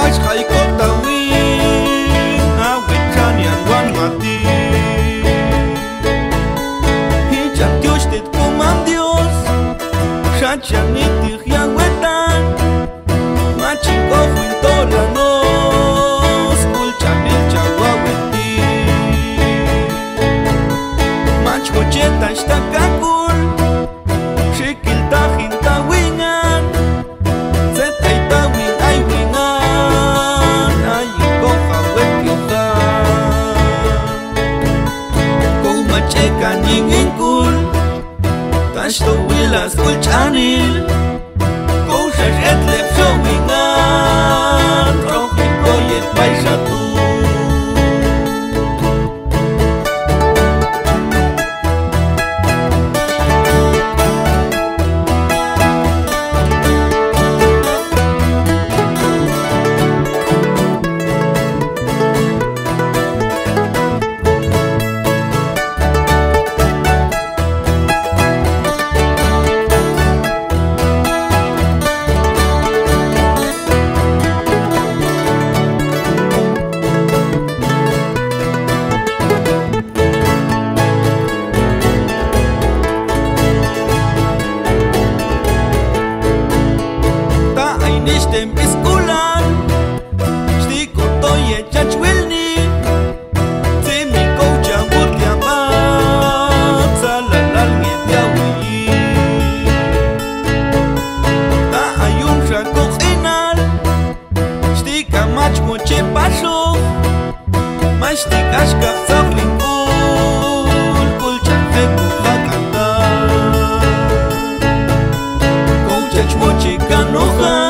Chaniti Yawetan Machingo Wintola nos Kulchamil Chawaweti Machmocheta Ishtakakul Shikil Tahin Tawingan Zetaita Win Aiwingan Ayiko Hawet Yohan Kumachekan Yingingkul Tashto Wilas Kulchanil Koushas Etlep Showingan Rohi Koyet Baishatu Nishtem iskulan Shtiko toye chachwilni Zimi koucha wutyabat Salalal ngetiawi Ta ayun shakok inal Shtika machmoche pasho Mashtik ashkak zavlinkul Kulcha heku hakanta Koucha chmoche kanoha